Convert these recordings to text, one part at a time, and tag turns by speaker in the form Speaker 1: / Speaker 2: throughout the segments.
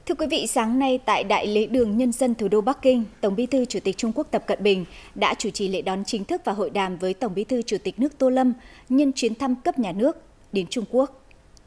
Speaker 1: Thưa quý vị, sáng nay tại Đại lễ đường Nhân dân thủ đô Bắc Kinh, Tổng Bí thư Chủ tịch Trung Quốc Tập Cận Bình đã chủ trì lễ đón chính thức và hội đàm với Tổng Bí thư Chủ tịch nước Tô Lâm nhân chuyến thăm cấp nhà nước đến Trung Quốc.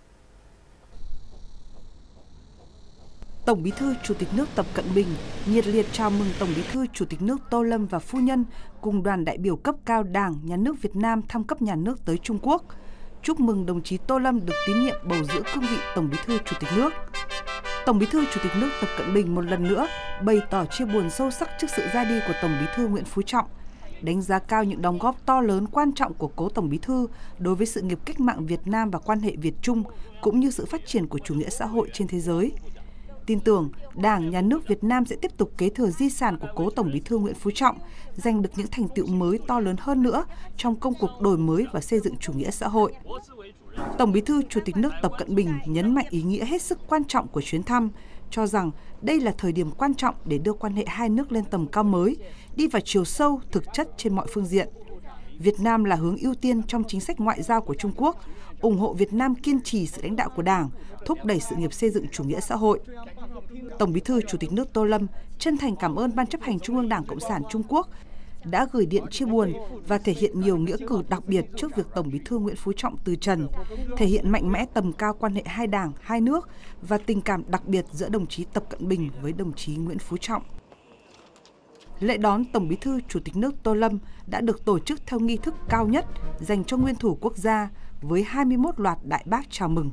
Speaker 2: Tổng Bí thư Chủ tịch nước Tập Cận Bình nhiệt liệt chào mừng Tổng Bí thư Chủ tịch nước Tô Lâm và phu nhân cùng đoàn đại biểu cấp cao Đảng, Nhà nước Việt Nam thăm cấp nhà nước tới Trung Quốc. Chúc mừng đồng chí Tô Lâm được tín nhiệm bầu giữ cương vị Tổng Bí thư Chủ tịch nước. Tổng Bí thư Chủ tịch nước Tập Cận Bình một lần nữa bày tỏ chia buồn sâu sắc trước sự ra đi của Tổng Bí thư Nguyễn Phú Trọng, đánh giá cao những đóng góp to lớn quan trọng của cố Tổng Bí thư đối với sự nghiệp cách mạng Việt Nam và quan hệ Việt-Trung, cũng như sự phát triển của chủ nghĩa xã hội trên thế giới. Tin tưởng Đảng, Nhà nước Việt Nam sẽ tiếp tục kế thừa di sản của cố Tổng Bí thư Nguyễn Phú Trọng, giành được những thành tựu mới to lớn hơn nữa trong công cuộc đổi mới và xây dựng chủ nghĩa xã hội. Tổng Bí thư Chủ tịch nước Tập Cận Bình nhấn mạnh ý nghĩa hết sức quan trọng của chuyến thăm, cho rằng đây là thời điểm quan trọng để đưa quan hệ hai nước lên tầm cao mới, đi vào chiều sâu, thực chất trên mọi phương diện. Việt Nam là hướng ưu tiên trong chính sách ngoại giao của Trung Quốc, ủng hộ Việt Nam kiên trì sự lãnh đạo của Đảng, thúc đẩy sự nghiệp xây dựng chủ nghĩa xã hội. Tổng Bí thư Chủ tịch nước Tô Lâm chân thành cảm ơn Ban chấp hành Trung ương Đảng Cộng sản Trung Quốc đã gửi điện chia buồn và thể hiện nhiều nghĩa cử đặc biệt trước việc Tổng Bí thư Nguyễn Phú Trọng từ trần, thể hiện mạnh mẽ tầm cao quan hệ hai đảng, hai nước và tình cảm đặc biệt giữa đồng chí Tập Cận Bình với đồng chí Nguyễn Phú Trọng. Lễ đón Tổng Bí thư Chủ tịch nước Tô Lâm đã được tổ chức theo nghi thức cao nhất dành cho nguyên thủ quốc gia với 21 loạt đại bác chào mừng.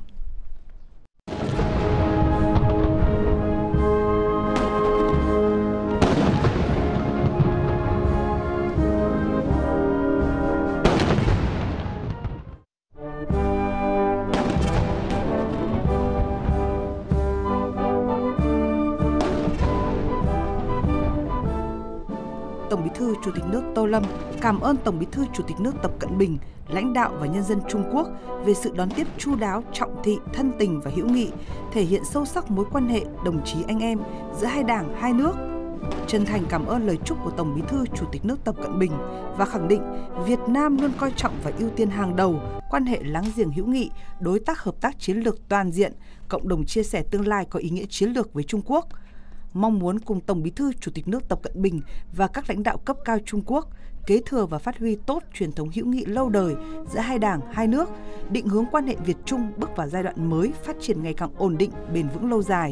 Speaker 2: Tổng Bí thư Chủ tịch nước Tô Lâm cảm ơn Tổng Bí thư Chủ tịch nước Tập Cận Bình, lãnh đạo và nhân dân Trung Quốc về sự đón tiếp chu đáo, trọng thị, thân tình và hữu nghị, thể hiện sâu sắc mối quan hệ đồng chí anh em giữa hai đảng, hai nước. Chân thành cảm ơn lời chúc của Tổng Bí thư Chủ tịch nước Tập Cận Bình và khẳng định Việt Nam luôn coi trọng và ưu tiên hàng đầu quan hệ láng giềng hữu nghị, đối tác hợp tác chiến lược toàn diện, cộng đồng chia sẻ tương lai có ý nghĩa chiến lược với Trung Quốc. Mong muốn cùng Tổng Bí thư Chủ tịch nước Tập Cận Bình và các lãnh đạo cấp cao Trung Quốc kế thừa và phát huy tốt truyền thống hữu nghị lâu đời giữa hai đảng, hai nước, định hướng quan hệ Việt-Trung bước vào giai đoạn mới phát triển ngày càng ổn định, bền vững lâu dài.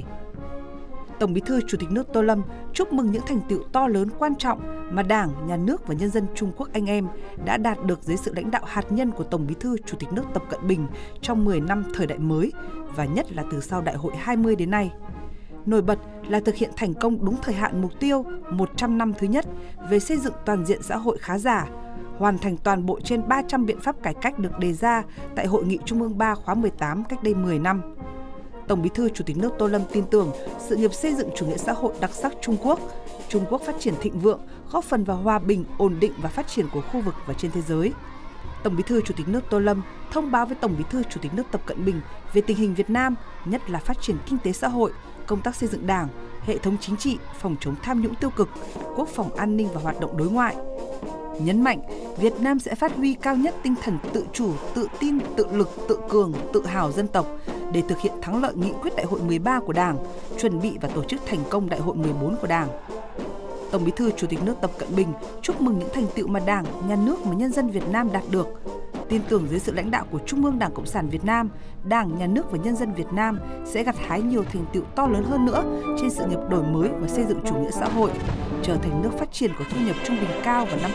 Speaker 2: Tổng Bí thư Chủ tịch nước Tô Lâm chúc mừng những thành tựu to lớn quan trọng mà Đảng, Nhà nước và nhân dân Trung Quốc anh em đã đạt được dưới sự lãnh đạo hạt nhân của Tổng Bí thư Chủ tịch nước Tập Cận Bình trong 10 năm thời đại mới và nhất là từ sau Đại hội 20 đến nay. Nổi bật là thực hiện thành công đúng thời hạn mục tiêu 100 năm thứ nhất về xây dựng toàn diện xã hội khá giả, hoàn thành toàn bộ trên 300 biện pháp cải cách được đề ra tại Hội nghị Trung ương 3 khóa 18 cách đây 10 năm. Tổng Bí thư Chủ tịch nước Tô Lâm tin tưởng sự nghiệp xây dựng chủ nghĩa xã hội đặc sắc Trung Quốc phát triển thịnh vượng, góp phần vào hòa bình, ổn định và phát triển của khu vực và trên thế giới. Tổng Bí thư Chủ tịch nước Tô Lâm thông báo với Tổng Bí thư Chủ tịch nước Tập Cận Bình về tình hình Việt Nam, nhất là phát triển kinh tế xã hội, công tác xây dựng Đảng, hệ thống chính trị, phòng chống tham nhũng tiêu cực, quốc phòng an ninh và hoạt động đối ngoại. Nhấn mạnh, Việt Nam sẽ phát huy cao nhất tinh thần tự chủ, tự tin, tự lực, tự cường, tự hào dân tộc để thực hiện thắng lợi nghị quyết Đại hội 13 của Đảng, chuẩn bị và tổ chức thành công Đại hội 14 của Đảng. Tổng Bí thư Chủ tịch nước Tập Cận Bình chúc mừng những thành tựu mà Đảng, Nhà nước và nhân dân Việt Nam đạt được. Tin tưởng dưới sự lãnh đạo của Trung ương Đảng Cộng sản Việt Nam, Đảng, Nhà nước và nhân dân Việt Nam sẽ gặt hái nhiều thành tựu to lớn hơn nữa trên sự nghiệp đổi mới và xây dựng chủ nghĩa xã hội, trở thành nước phát triển có thu nhập trung bình cao vào năm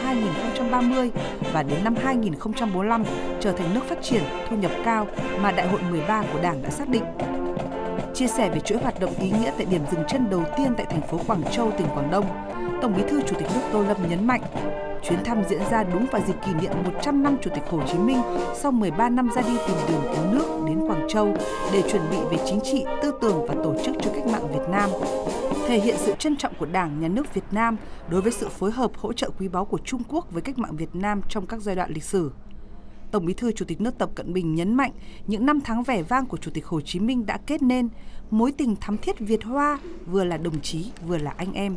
Speaker 2: 2030 và đến năm 2045 trở thành nước phát triển thu nhập cao mà Đại hội 13 của Đảng đã xác định. Chia sẻ về chuỗi hoạt động ý nghĩa tại điểm dừng chân đầu tiên tại thành phố Quảng Châu, tỉnh Quảng Đông, Tổng Bí thư Chủ tịch nước Tô Lâm nhấn mạnh, chuyến thăm diễn ra đúng vào dịp kỷ niệm 100 năm Chủ tịch Hồ Chí Minh sau 13 năm ra đi tìm đường cứu nước đến Quảng Châu để chuẩn bị về chính trị, tư tưởng và tổ chức cho cách mạng Việt Nam, thể hiện sự trân trọng của Đảng, Nhà nước Việt Nam đối với sự phối hợp hỗ trợ quý báu của Trung Quốc với cách mạng Việt Nam trong các giai đoạn lịch sử. Tổng Bí thư Chủ tịch nước Tập Cận Bình nhấn mạnh những năm tháng vẻ vang của Chủ tịch Hồ Chí Minh đã kết nên mối tình thắm thiết Việt Hoa, vừa là đồng chí, vừa là anh em.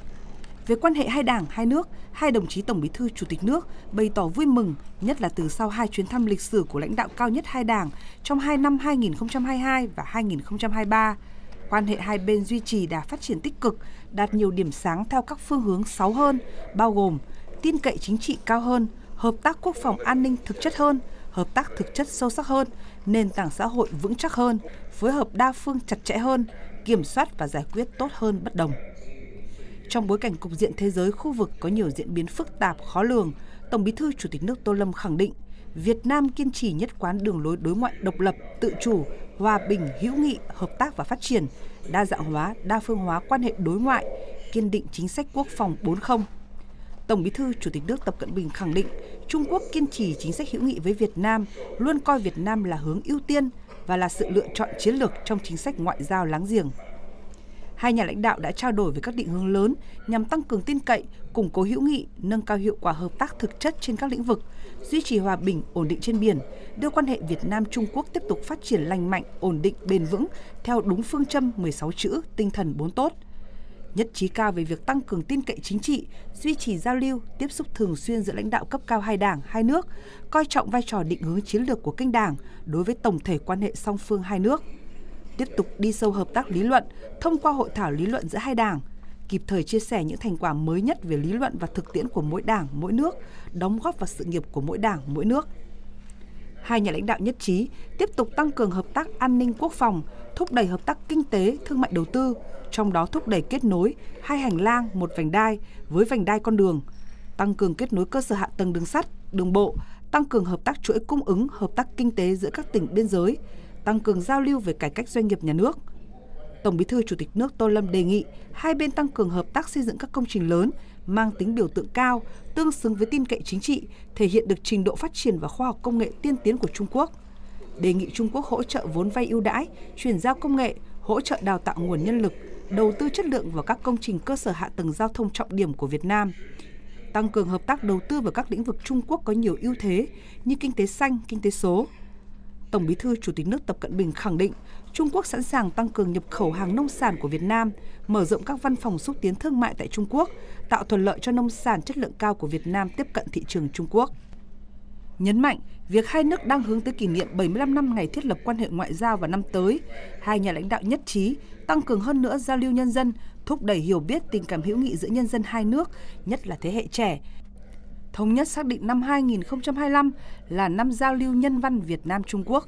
Speaker 2: Về quan hệ hai đảng, hai nước, hai đồng chí Tổng Bí thư Chủ tịch nước bày tỏ vui mừng, nhất là từ sau hai chuyến thăm lịch sử của lãnh đạo cao nhất hai đảng trong 2 năm 2022 và 2023. quan hệ hai bên duy trì đà phát triển tích cực, đạt nhiều điểm sáng theo các phương hướng 6 hơn, bao gồm tin cậy chính trị cao hơn, hợp tác quốc phòng an ninh thực chất hơn, hợp tác thực chất sâu sắc hơn, nền tảng xã hội vững chắc hơn, phối hợp đa phương chặt chẽ hơn, kiểm soát và giải quyết tốt hơn bất đồng. Trong bối cảnh cục diện thế giới khu vực có nhiều diễn biến phức tạp, khó lường, Tổng Bí thư Chủ tịch nước Tô Lâm khẳng định Việt Nam kiên trì nhất quán đường lối đối ngoại độc lập, tự chủ, hòa bình, hữu nghị, hợp tác và phát triển, đa dạng hóa, đa phương hóa quan hệ đối ngoại, kiên định chính sách quốc phòng 4.0. Tổng Bí thư Chủ tịch nước Tập Cận Bình khẳng định Trung Quốc kiên trì chính sách hữu nghị với Việt Nam, luôn coi Việt Nam là hướng ưu tiên và là sự lựa chọn chiến lược trong chính sách ngoại giao láng giềng. Hai nhà lãnh đạo đã trao đổi về các định hướng lớn nhằm tăng cường tin cậy, củng cố hữu nghị, nâng cao hiệu quả hợp tác thực chất trên các lĩnh vực, duy trì hòa bình, ổn định trên biển, đưa quan hệ Việt Nam-Trung Quốc tiếp tục phát triển lành mạnh, ổn định, bền vững theo đúng phương châm 16 chữ, tinh thần 4 tốt. Nhất trí cao về việc tăng cường tin cậy chính trị, duy trì giao lưu, tiếp xúc thường xuyên giữa lãnh đạo cấp cao hai đảng, hai nước, coi trọng vai trò định hướng chiến lược của kênh đảng đối với tổng thể quan hệ song phương hai nước. Tiếp tục đi sâu hợp tác lý luận, thông qua hội thảo lý luận giữa hai đảng, kịp thời chia sẻ những thành quả mới nhất về lý luận và thực tiễn của mỗi đảng, mỗi nước, đóng góp vào sự nghiệp của mỗi đảng, mỗi nước. Hai nhà lãnh đạo nhất trí tiếp tục tăng cường hợp tác an ninh quốc phòng, thúc đẩy hợp tác kinh tế, thương mại đầu tư, trong đó thúc đẩy kết nối hai hành lang, một vành đai với vành đai con đường, tăng cường kết nối cơ sở hạ tầng đường sắt, đường bộ, tăng cường hợp tác chuỗi cung ứng, hợp tác kinh tế giữa các tỉnh biên giới, tăng cường giao lưu về cải cách doanh nghiệp nhà nước. Tổng Bí thư Chủ tịch nước Tô Lâm đề nghị hai bên tăng cường hợp tác xây dựng các công trình lớn mang tính biểu tượng cao, tương xứng với tin cậy chính trị, thể hiện được trình độ phát triển và khoa học công nghệ tiên tiến của Trung Quốc. Đề nghị Trung Quốc hỗ trợ vốn vay ưu đãi, chuyển giao công nghệ, hỗ trợ đào tạo nguồn nhân lực, đầu tư chất lượng vào các công trình cơ sở hạ tầng giao thông trọng điểm của Việt Nam. Tăng cường hợp tác đầu tư vào các lĩnh vực Trung Quốc có nhiều ưu thế như kinh tế xanh, kinh tế số. Tổng Bí thư Chủ tịch nước Tập Cận Bình khẳng định Trung Quốc sẵn sàng tăng cường nhập khẩu hàng nông sản của Việt Nam, mở rộng các văn phòng xúc tiến thương mại tại Trung Quốc, tạo thuận lợi cho nông sản chất lượng cao của Việt Nam tiếp cận thị trường Trung Quốc. Nhấn mạnh việc hai nước đang hướng tới kỷ niệm 75 năm ngày thiết lập quan hệ ngoại giao vào năm tới, hai nhà lãnh đạo nhất trí tăng cường hơn nữa giao lưu nhân dân, thúc đẩy hiểu biết tình cảm hữu nghị giữa nhân dân hai nước, nhất là thế hệ trẻ. Thống nhất xác định năm 2025 là năm giao lưu nhân văn Việt Nam-Trung Quốc.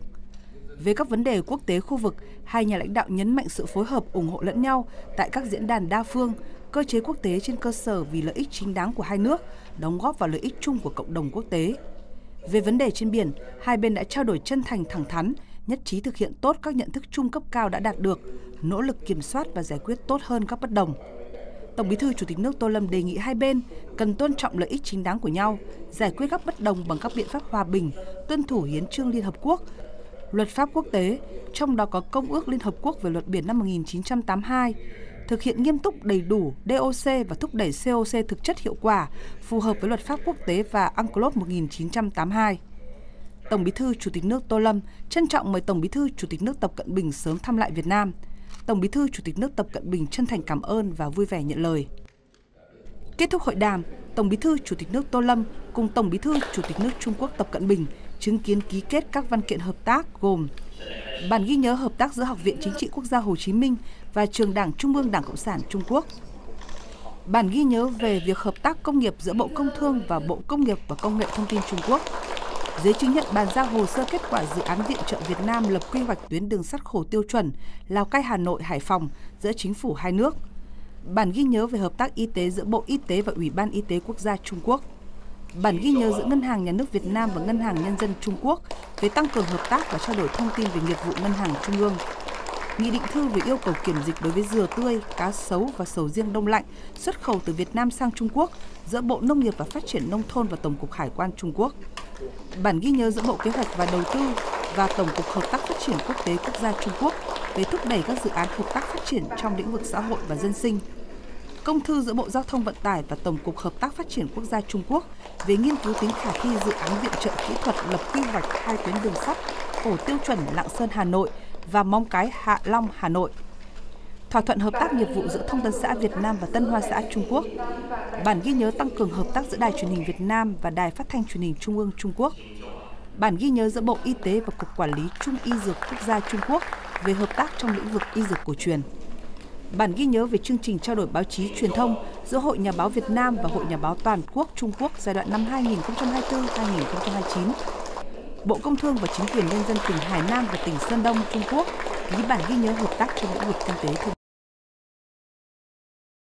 Speaker 2: Về các vấn đề quốc tế khu vực, hai nhà lãnh đạo nhấn mạnh sự phối hợp ủng hộ lẫn nhau tại các diễn đàn đa phương, cơ chế quốc tế trên cơ sở vì lợi ích chính đáng của hai nước, đóng góp vào lợi ích chung của cộng đồng quốc tế. Về vấn đề trên biển, hai bên đã trao đổi chân thành thẳng thắn, nhất trí thực hiện tốt các nhận thức chung cấp cao đã đạt được, nỗ lực kiểm soát và giải quyết tốt hơn các bất đồng. Tổng Bí thư Chủ tịch nước Tô Lâm đề nghị hai bên cần tôn trọng lợi ích chính đáng của nhau, giải quyết các bất đồng bằng các biện pháp hòa bình, tuân thủ hiến chương Liên Hợp Quốc, luật pháp quốc tế, trong đó có Công ước Liên Hợp Quốc về luật biển năm 1982, thực hiện nghiêm túc đầy đủ DOC và thúc đẩy COC thực chất hiệu quả, phù hợp với luật pháp quốc tế và UNCLOS 1982. Tổng Bí thư Chủ tịch nước Tô Lâm trân trọng mời Tổng Bí thư Chủ tịch nước Tập Cận Bình sớm thăm lại Việt Nam. Tổng Bí thư Chủ tịch nước Tập Cận Bình chân thành cảm ơn và vui vẻ nhận lời. Kết thúc hội đàm, Tổng Bí thư Chủ tịch nước Tô Lâm cùng Tổng Bí thư Chủ tịch nước Trung Quốc Tập Cận Bình chứng kiến ký kết các văn kiện hợp tác gồm bản ghi nhớ hợp tác giữa Học viện Chính trị Quốc gia Hồ Chí Minh và Trường Đảng Trung ương Đảng Cộng sản Trung Quốc, bản ghi nhớ về việc hợp tác công nghiệp giữa Bộ Công Thương và Bộ Công nghiệp và Công nghệ Thông tin Trung Quốc, giấy chứng nhận bàn giao hồ sơ kết quả dự án viện trợ Việt Nam lập quy hoạch tuyến đường sắt khổ tiêu chuẩn Lào Cai, Hà Nội, Hải Phòng giữa chính phủ hai nước, bản ghi nhớ về hợp tác y tế giữa Bộ Y tế và Ủy ban Y tế Quốc gia Trung Quốc, bản ghi nhớ giữa Ngân hàng Nhà nước Việt Nam và Ngân hàng Nhân dân Trung Quốc về tăng cường hợp tác và trao đổi thông tin về nghiệp vụ ngân hàng trung ương, nghị định thư về yêu cầu kiểm dịch đối với dừa tươi, cá sấu và sầu riêng đông lạnh xuất khẩu từ Việt Nam sang Trung Quốc giữa Bộ Nông nghiệp và Phát triển Nông thôn và Tổng cục Hải quan Trung Quốc, bản ghi nhớ giữa Bộ Kế hoạch và Đầu tư và Tổng cục Hợp tác Phát triển Quốc tế Quốc gia Trung Quốc về thúc đẩy các dự án hợp tác phát triển trong lĩnh vực xã hội và dân sinh, công thư giữa Bộ Giao thông Vận tải và Tổng cục Hợp tác Phát triển Quốc gia Trung Quốc về nghiên cứu tính khả thi dự án viện trợ kỹ thuật lập quy hoạch hai tuyến đường sắt khổ tiêu chuẩn Lạng Sơn Hà Nội và Móng Cái Hạ Long Hà Nội, thỏa thuận hợp tác nghiệp vụ giữa Thông tấn xã Việt Nam và Tân Hoa xã Trung Quốc, bản ghi nhớ tăng cường hợp tác giữa Đài Truyền hình Việt Nam và Đài Phát thanh Truyền hình Trung ương Trung Quốc, bản ghi nhớ giữa Bộ Y tế và Cục Quản lý Trung y Dược Quốc gia Trung Quốc về hợp tác trong lĩnh vực y dược cổ truyền. Bản ghi nhớ về chương trình trao đổi báo chí truyền thông giữa Hội Nhà báo Việt Nam và Hội Nhà báo Toàn quốc Trung Quốc giai đoạn năm 2024-2029. Bộ Công Thương và chính quyền nhân dân tỉnh Hải Nam và tỉnh Sơn Đông, Trung Quốc ký bản ghi nhớ hợp tác trong lĩnh vực kinh tế thương